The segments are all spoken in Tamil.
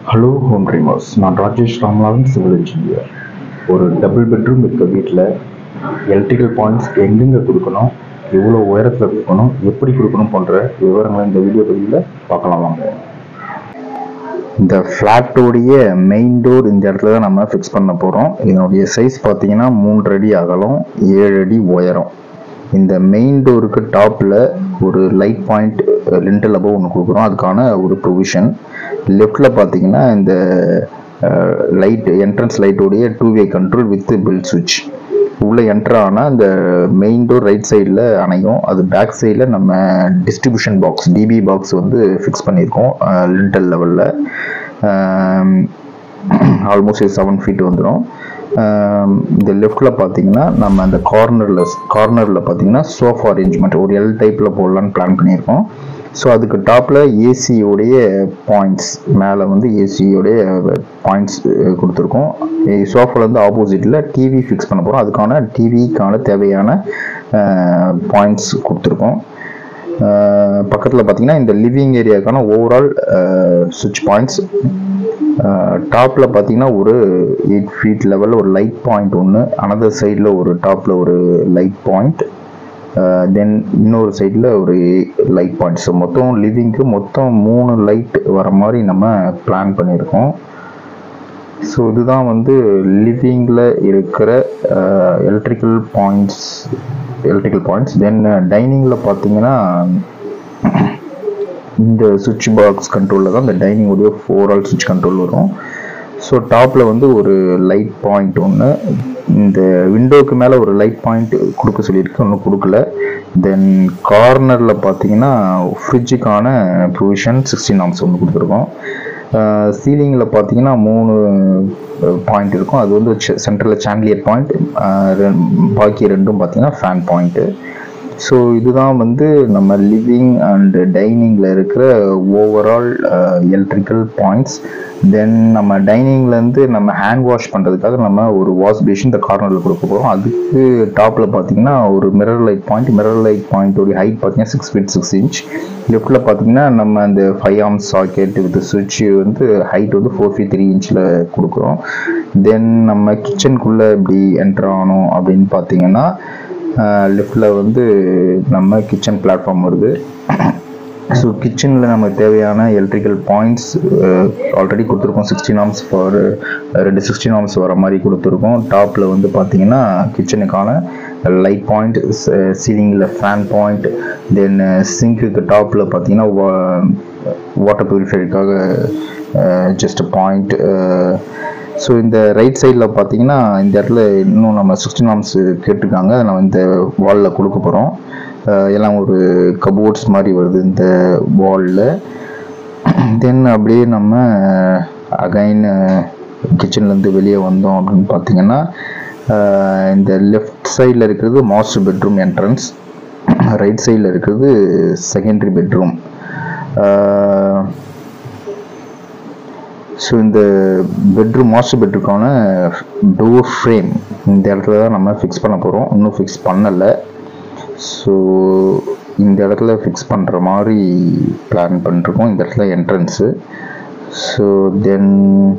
ஹலோ ஹோம் ட்ரீமர்ஸ், நான் ராஜேஷ் ராமநாதன், சிவில் இன்ஜினியர். ஒரு டபுள் பெட்ரூம் இருக்க வீட்டில் எலக்ட்ரிக்கல் பாயிண்ட்ஸ் எங்கெங்கே கொடுக்கணும், எவ்வளோ உயரத்தில் கொடுக்கணும், எப்படி கொடுக்கணும் போன்ற விவரங்களை இந்த வீடியோ பதிவில் பார்க்கலாம் வாங்க. இந்த ஃப்ளாட்டோடைய மெயின் டோர் இந்த இடத்துல தான் நம்ம ஃபிக்ஸ் பண்ண போகிறோம். இதனுடைய சைஸ் பார்த்தீங்கன்னா 3 அடி அகலம், 7 அடி உயரம். இந்த மெயின் டோருக்கு டாப்பில் ஒரு லைட் பாயிண்ட் லிண்டல் அபவ் ஒன்று கொடுக்குறோம். அதுக்கான ஒரு ப்ரொவிஷன். லெஃப்டில் பார்த்தீங்கன்னா இந்த லைட் என்ட்ரன்ஸ் லைட்டோடைய 2-வே கண்ட்ரோல் வித் பில்ட் சுவிட்ச். உள்ளே என்ட்ரு ஆனால் இந்த மெயின் டோர் ரைட் சைடில் அணையும். அது பேக் சைடில் நம்ம டிஸ்ட்ரிபியூஷன் பாக்ஸ் டிபி பாக்ஸ் வந்து ஃபிக்ஸ் பண்ணியிருக்கோம். லிண்டல் லெவலில் ஆல்மோஸ்ட் 7 ஃபீட் வந்துடும். இந்த லெஃப்டில் பார்த்தீங்கன்னா நம்ம அந்த கார்னரில் பார்த்தீங்கன்னா சோஃபா அரேஞ்ச்மெண்ட் ஒரு எல் டைப்பில் போடலான்னு பிளான் பண்ணியிருக்கோம். ஸோ அதுக்கு டாப்பில் ஏசியோடைய பாயிண்ட்ஸ், மேலே வந்து ஏசியோடைய பாயிண்ட்ஸ் கொடுத்துருக்கோம். சோஃபாலேருந்து ஆப்போசிட்டில் டிவி ஃபிக்ஸ் பண்ண போகிறோம். அதுக்கான டிவிக்கான தேவையான பாயிண்ட்ஸ் கொடுத்துருக்கோம். பக்கத்தில் பார்த்தீங்கன்னா இந்த லிவிங் ஏரியாவுக்கான ஓவரால் சுவிட்ச் பாயிண்ட்ஸ். டாப்பில் பார்த்தீங்கன்னா ஒரு 8 ஃபீட் லெவலில் ஒரு லைட் பாயிண்ட் ஒன்று, அனதர் சைடில் ஒரு டாப்பில் ஒரு லைட் பாயிண்ட், தென் இன்னொரு சைடில் ஒரு லைட் பாயிண்ட். ஸோ மொத்தம் லிவிங்க்கு மொத்தம் 3 லைட் வர மாதிரி நம்ம பிளான் பண்ணியிருக்கோம். ஸோ இதுதான் வந்து லிவிங்கில் இருக்கிற எலக்ட்ரிக்கல் பாயிண்ட்ஸ். தென் டைனிங்கில் பார்த்தீங்கன்னா இந்த சுவிட்ச் பாக்ஸ் கண்ட்ரோலில் தான் இந்த டைனிங்கோடைய ஓவரால் சுவிட்ச் கண்ட்ரோல் வரும். ஸோ டாப்பில் வந்து ஒரு லைட் பாயிண்ட் ஒன்று, இந்த விண்டோவுக்கு மேலே ஒரு லைட் பாயிண்ட் கொடுக்க சொல்லியிருக்கு, ஒன்றும் கொடுக்கல. தென் கார்னரில் பார்த்தீங்கன்னா ஃப்ரிட்ஜுக்கான ப்ரொவிஷன் 16 ஆம்ஸ் ஒன்று கொடுத்துருக்கோம். சீலிங்கில் பார்த்தீங்கன்னா 3 பாயிண்ட் இருக்கும். அது வந்து சென்ட்ரலில் சாண்ட்லியர் பாயிண்ட், பாக்கி 2 பார்த்தீங்கன்னா ஃபேன் பாயிண்ட்டு. ஸோ இதுதான் வந்து நம்ம லிவிங் அண்ட் டைனிங்கில் இருக்கிற ஓவரால் எலக்ட்ரிக்கல் பாயிண்ட்ஸ். தென் நம்ம டைனிங்லேருந்து நம்ம ஹேண்ட் வாஷ் பண்ணுறதுக்காக நம்ம ஒரு வாஷ் பேஷன் இந்த கார்னரில் கொடுக்க போகிறோம். அதுக்கு டாப்பில் பார்த்தீங்கன்னா ஒரு மிரர் லைட் பாயிண்ட்டோடைய ஹைட் பார்த்தீங்கன்னா 6 feet 6 inch. லெஃப்டில் பார்த்தீங்கன்னா நம்ம அந்த 5 ஆம்ஸ் சாக்கெட் வித் சுவிட்ச் வந்து ஹைட் வந்து 4 feet 3 inch கொடுக்குறோம். தென் நம்ம கிச்சனுக்குள்ளே எப்படி என்ட்ரு ஆகணும் அப்படின்னு பார்த்தீங்கன்னா லெஃப்டில் வந்து நம்ம கிச்சன் பிளாட்ஃபார்ம் வருது. ஸோ கிச்சனில் நமக்கு தேவையான எலக்ட்ரிக்கல் பாயிண்ட்ஸ் ஆல்ரெடி கொடுத்துருக்கோம். 16 ஆம்ஸ் ஃபார் 2 16 ஆம்ஸ் வர மாதிரி கொடுத்துருக்கோம். டாப்பில் வந்து பார்த்தீங்கன்னா கிச்சனுக்கான லைட் பாயிண்ட், சீலிங்கில் ஃபேன் பாயிண்ட், தென் சிங்க்குக்கு டாப்பில் பார்த்தீங்கன்னா வாட்டர் பியூரிஃபையருக்காக ஜஸ்ட் பாயிண்ட். ஸோ இந்த ரைட் சைடில் பார்த்தீங்கன்னா இந்த இடத்துல இன்னும் நம்ம 16 ஆம்ஸ் கேட்டிருக்காங்க. அதை நம்ம இந்த வாலில் கொடுக்க போகிறோம். எல்லாம் ஒரு கபோர்ட்ஸ் மாதிரி வருது இந்த வாலில். தென் அப்படியே நம்ம அகைன் கிச்சன்லேருந்து வெளியே வந்தோம் அப்படின்னு பார்த்தீங்கன்னா இந்த லெஃப்ட் சைடில் இருக்கிறது மாஸ்டர் பெட்ரூம் என்ட்ரன்ஸ், ரைட் சைடில் இருக்கிறது செகண்டரி பெட்ரூம். ஸோ இந்த மாஸ்டர் பெட்ரூம்க்கான டோர் ஃப்ரேம் இந்த இடத்துல தான் நம்ம ஃபிக்ஸ் பண்ண போகிறோம். இன்னும் ஃபிக்ஸ் பண்ணலை. ஸோ இந்த இடத்துல ஃபிக்ஸ் பண்ணுற மாதிரி பிளான் பண்ணிருக்கோம். இந்த இடத்துல என்ட்ரன்ஸு. ஸோ தென்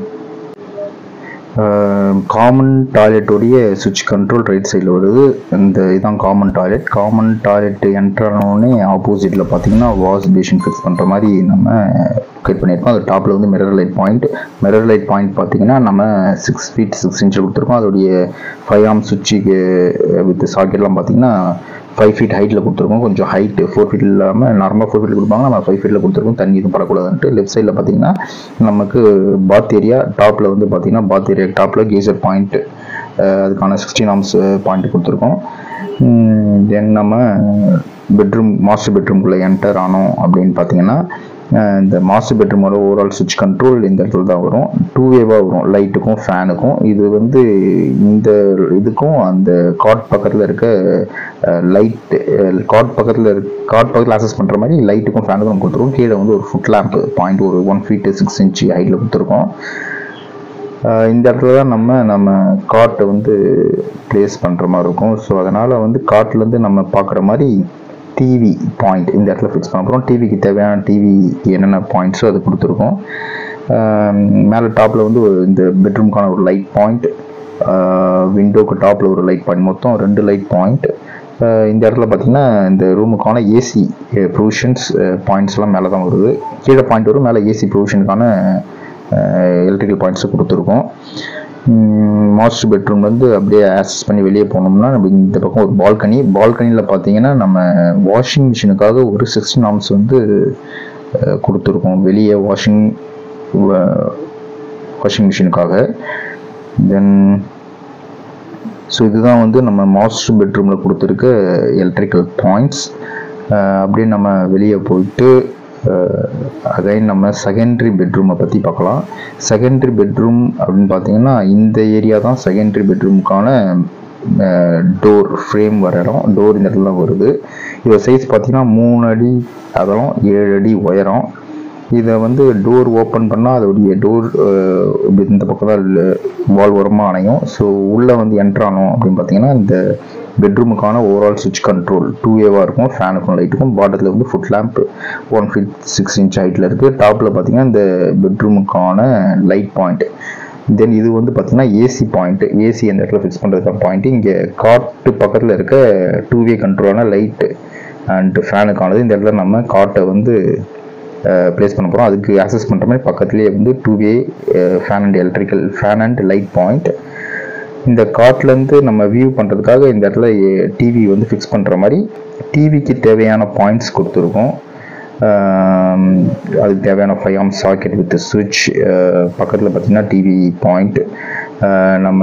காமன் டாய்லெட்டோடைய சுவிட்ச் கண்ட்ரோல் ரைட் சைடில் வருது. இதுதான் காமன் டாய்லெட் என்ட்ரானோடனே ஆப்போசிட்டில் பார்த்தீங்கன்னா வாஷ் பேஷன் ஃபிக்ஸ் பண்ணுற மாதிரி நம்ம கிரியேட் பண்ணியிருக்கோம். அது டாப்பில் வந்து மிரர் லைட் பாயிண்ட் பார்த்தீங்கன்னா நம்ம 6 feet 6 inch கொடுத்துருக்கோம். அதோடைய 5 ஆம்ஸ் சுவிட்சுக்கு வித் சாக்கெட்லாம் பார்த்தீங்கன்னா 5 feet ஹைட்டில் கொடுத்துருக்கோம். கொஞ்சம் ஹைட்டு 4 feet இல்லாமல் நார்மலாக 4 feet கொடுப்பாங்க, நம்ம 5 feet கொடுத்துருக்கோம். தண்ணி எதுவும் படக்கூடாதுன்ட்டு. லெஃப்ட் சைடில் பார்த்தீங்கன்னா நமக்கு பாத் ஏரியா, டாப்பில் வந்து பார்த்தீங்கன்னா பாத் ஏரியா டாப்பில் கேசர் பாயிண்ட், அதுக்கான 16 ஆம்ஸ் பாயிண்ட் கொடுத்துருக்கோம். தென் நம்ம மாஸ்டர் பெட்ரூம்குள்ளே என்டர் ஆனோம் அப்படின்னு பார்த்தீங்கன்னா இந்த மாஸ்டர் பெட்ரூமோட ஓவரால் சுவிட்ச் கண்ட்ரோல் இந்த இடத்துல தான் வரும். 2-வேவாக வரும், லைட்டுக்கும் ஃபேனுக்கும். இது வந்து இந்த இதுக்கும் அந்த காட் பக்கத்தில் இருக்க காட் பக்கத்தில் ஆக்சஸ் பண்ணுற மாதிரி லைட்டுக்கும் ஃபேனுக்கும் நம்ம கொடுத்துருக்கோம். கீழே வந்து ஒரு ஃபுட் லேம்ப் பாயிண்ட் ஒரு 1 feet 6 inch ஹைட்டில் கொடுத்துருக்கோம். இந்த இடத்துல தான் நம்ம காட்டை வந்து பிளேஸ் பண்ணுற மாதிரி இருக்கும். ஸோ அதனால் வந்து காட்லேருந்து நம்ம பார்க்குற மாதிரி டிவி பாயிண்ட் இந்த இடத்துல ஃபிக்ஸ் பண்ண போகிறோம். டிவிக்கு தேவையான டிவி என்னென்ன பாயிண்ட்ஸோ அது கொடுத்துருக்கோம். மேலே டாப்பில் வந்து இந்த பெட்ரூம்க்கான ஒரு லைட் பாயிண்ட், விண்டோக்கு டாப்பில் ஒரு லைட் பாயிண்ட், மொத்தம் 2 லைட் பாயிண்ட். இந்த இடத்துல பார்த்தீங்கன்னா இந்த ரூமுக்கான ஏசி ப்ரொவிஷன்ஸ் பாயிண்ட்ஸ்லாம் மேலே தான் வருது. கீழே பாயிண்ட் வரும், மேலே ஏசி ப்ரொவிஷனுக்கான எலக்ட்ரிக்கல் பாயிண்ட்ஸை கொடுத்துருக்கோம். மாஸ்டர் பெட்ரூம்லேருந்து அப்படியே ஆக்சஸ் பண்ணி வெளியே போனோம்னா நம்ம இந்த பக்கம் ஒரு பால்கனியில் பார்த்தீங்கன்னா நம்ம வாஷிங் மிஷினுக்காக ஒரு 16 ஆம்ஸ் வந்து கொடுத்துருக்கோம் வெளியே வாஷிங் மிஷினுக்காக. தென் ஸோ இதுதான் வந்து நம்ம மாஸ்டர் பெட்ரூமில் கொடுத்துருக்க எலக்ட்ரிக்கல் பாயிண்ட்ஸ். அப்படியே நம்ம வெளியே போயிட்டு அகைன் நம்ம செகண்டரி பெட்ரூமை பற்றி பார்க்கலாம். செகண்டரி பெட்ரூம் அப்படின்னு பார்த்தீங்கன்னா இந்த ஏரியா தான் செகண்டரி பெட்ரூமுக்கான டோர் ஃப்ரேம் வர இடம். டோர் இந்த இடத்துல வருது. இதோட சைஸ் பார்த்தீங்கன்னா 3 அடி அகலம், 7 அடி உயரம். இதை வந்து டோர் ஓப்பன் பண்ணால் அதோடைய டோர் இந்த பக்கம் தான் வால் ஓரமாக அணையும். ஸோ உள்ளே வந்து என்ட்ரானோம் அப்படின்னு பார்த்தீங்கன்னா இந்த பெட்ரூமுக்கான ஓவரால் சுவிட்ச் கண்ட்ரோல் 2A இருக்கும். ஃபேனுக்கும் லைட்டுக்கும். பாட்டத்தில் வந்து ஃபுட் லேம்ப் 1 feet 6 inch ஹைட்டில் இருக்குது. டாப்பில் பார்த்தீங்கன்னா இந்த பெட்ரூமுக்கான லைட் பாயிண்ட். தென் இது வந்து பார்த்தீங்கன்னா ஏசி பாயிண்ட். ஏசி அந்த இடத்துல ஃபிக்ஸ் பண்ணுறதுக்கான பாயிண்ட். இங்கே காட்டு பக்கத்தில் இருக்க 2way கண்ட்ரோலான லைட்டு அண்ட் ஃபேனுக்கானது. இந்த இடத்துல நம்ம காட்டை வந்து ப்ளேஸ் பண்ண போகிறோம். அதுக்கு ஆக்சஸ் பண்ணுற மாதிரி பக்கத்துலேயே வந்து 2way fan and light point. இந்த காட்லேருந்து நம்ம வியூ பண்ணுறதுக்காக இந்த இடத்துல டிவி வந்து ஃபிக்ஸ் பண்ணுற மாதிரி டிவிக்கு தேவையான பாயிண்ட்ஸ் கொடுத்துருக்கோம். அதுக்கு தேவையான 5 amp சாக்கெட் வித் சுவிட்ச். பக்கத்தில் பார்த்திங்கன்னா டிவி பாயிண்ட். நம்ம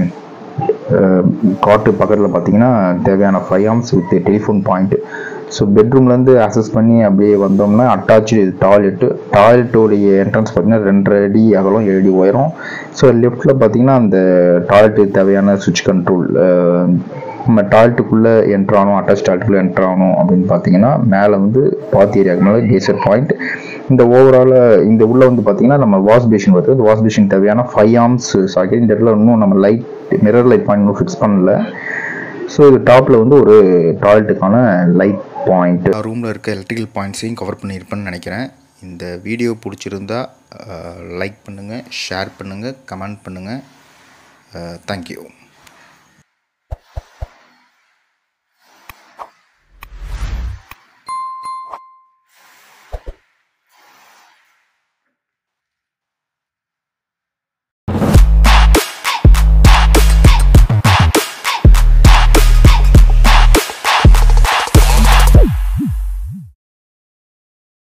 காட்டு பக்கத்தில் பார்த்திங்கன்னா தேவையான 5 amps with telephone point. So பெட்ரூம்லேருந்து ஆக்சஸ் பண்ணி அப்படியே வந்தோம்னா அட்டாச்சு டாய்லெட்டோடைய என்ட்ரன்ஸ் பார்த்திங்கன்னா 2 அடி அகலம், 7 அடி உயரம். ஸோ லெஃப்டில் பார்த்திங்கன்னா அந்த டாய்லெட்டுக்கு தேவையான சுவிட்ச் கண்ட்ரோல். நம்ம டாய்லெட்டுக்குள்ளே என்ட்ரானோம், அட்டாச் டாய்லெட்டுக்குள்ளே என்ட்ரானோம் அப்படின்னு பார்த்தீங்கன்னா மேலே வந்து பாத்தி ஏரியாவுக்கு மேலே கேசர் பாயிண்ட். இந்த ஓவராலாக இந்த உள்ளே வந்து பார்த்திங்கன்னா நம்ம வாஷ் பேஷன் வருது. இந்த வாஷ் பேஷன் தேவையான 5 amps சாக்கெட். இந்த இடத்துல இன்னும் நம்ம மிரர் லைட் பாயிண்ட் இன்னும் ஃபிக்ஸ் பண்ணல. ஸோ இது டாப்பில் வந்து ஒரு டாய்லெட்டுக்கான லைட் பாயிண்ட். ரூமில் இருக்க எலக்ட்ரிக்கல் பாயிண்ட்ஸையும் கவர் பண்ணியிருப்பேன்னு நினைக்கிறேன். இந்த வீடியோ பிடிச்சிருந்தா லைக் பண்ணுங்கள், ஷேர் பண்ணுங்கள், கமெண்ட் பண்ணுங்கள். தேங்க்யூ.